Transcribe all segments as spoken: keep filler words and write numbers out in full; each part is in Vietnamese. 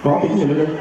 Có tính gì lên đây?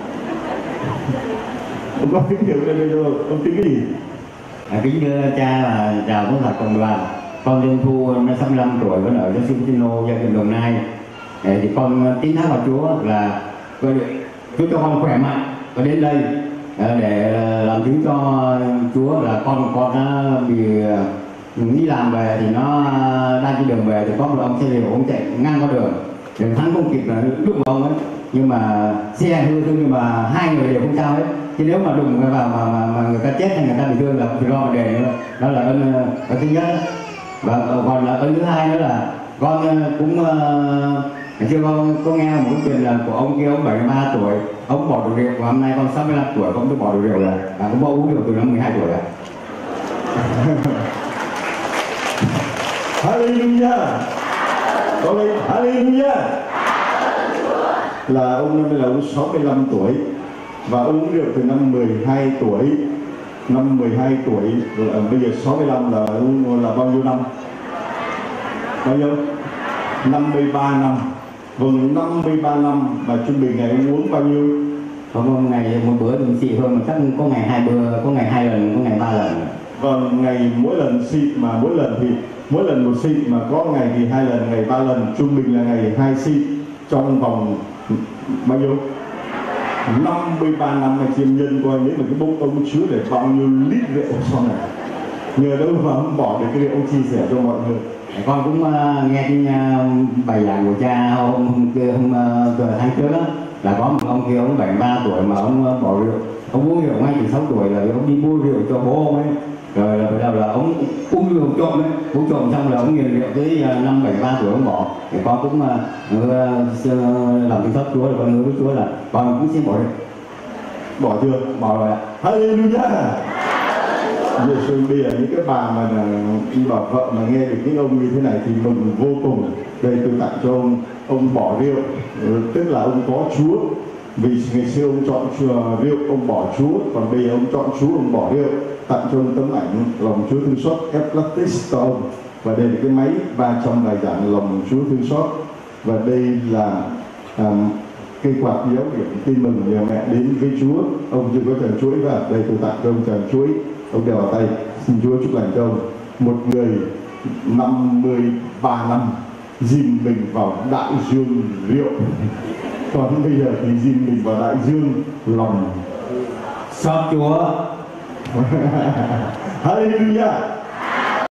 Ông có tính hiệu lên đây rồi, ông tính cái gì? À, kính thưa cha và chào tất cả cộng đoàn. Con Dương Thu năm sáu mươi lăm tuổi, con ở giáo sư Tino, gia đình Đồng Nai. Để thì con tín thác vào Chúa là Chúa cho con khỏe mạnh và đến đây để làm chứng cho Chúa là con con nó bị nghĩ làm về thì nó đang trên đường về thì có một ông xe liều, ông chạy ngang qua đường, đường thắng không kịp là đụng vào ông ấy, nhưng mà xe hư thôi nhưng mà hai người đều không sao hết. Chứ nếu mà đụng vào mà, mà, mà người ta chết hay người ta bị thương là không lo vấn đề nữa. Đó là ơn ơn thứ nhất. Và còn là ơn thứ hai nữa là con cũng uh, chưa con có nghe một cái chuyện là của ông kia, ông bảy mươi ba tuổi, ông bỏ được rượu và hôm nay con sáu mươi lăm tuổi, ông mới bỏ được rượu rồi, và cũng bỏ uống rượu từ năm mười hai tuổi rồi. Hallelujah. Có lên Hallelujah. Là ông năm nay là ông sáu mươi lăm tuổi và ông uống rượu từ năm mười hai tuổi. Năm mười hai tuổi rồi à, bây giờ sáu mươi lăm là là bao nhiêu năm? Bao nhiêu? năm mươi ba năm. Vâng, năm mươi ba năm và trung bình ngày ông uống bao nhiêu? Có một ngày một bữa mình xị hơn mà chắc có ngày hai bữa, có ngày hai lần, có ngày ba lần. Vâng, ngày mỗi lần xị mà mỗi lần thì mỗi lần một xị mà có ngày thì hai lần, ngày ba lần, trung bình là ngày hai xị trong vòng bao nhiêu? năm mươi ba năm anh chị em nhân coi nếu mà cái bụng ông chứa để bao nhiêu lít rượu sau này. Nhờ đâu mà không bỏ được cái rượu ông chia sẻ cho mọi người. Con cũng uh, nghe cái uh, bài giảng của cha hôm, hôm kia hôm uh, tháng trước đó, là có một ông kia ông bảy mươi ba tuổi mà ông uh, bỏ rượu, ông uống rượu ngay từ sáu tuổi là ông đi mua rượu cho bố ông ấy, rồi là bắt đầu là ông uống rượu trộm đấy, uống trộm xong là ông nghiền rượu tới uh, năm bảy mươi ba tuổi ông bỏ. Thì con cũng uh, uh, làm tiếng sót Chúa, con hứa với Chúa là con cũng xin bỏ rượu. Bỏ chưa? Bỏ rồi ạ. Hallelujah. Giờ xuân bây giờ những cái bà mà đi bà vợ mà nghe được những ông như thế này thì mừng vô cùng. Đây tôi tặng cho ông, ông bỏ rượu, tức là ông có Chúa. Vì ngày xưa ông chọn rượu, ông bỏ Chúa, còn bây giờ ông chọn Chúa, ông bỏ rượu. Tặng cho ông tấm ảnh lòng Chúa thương xót Eplatis to ông. Và đây là cái máy ba trăm bài giảng lòng Chúa thương xót. Và đây là um, cây quạt giáo điểm tin mừng nhờ mẹ đến với Chúa. Ông chưa có trần chuỗi và đây tôi tặng cho ông trần chuỗi, ông đeo vào tay. Xin Chúa chúc lành cho ông. Một người năm mươi ba năm dìm mình vào đại dương rượu, còn bây giờ thì dìm mình vào đại dương lòng xót Chúa. Hallelujah.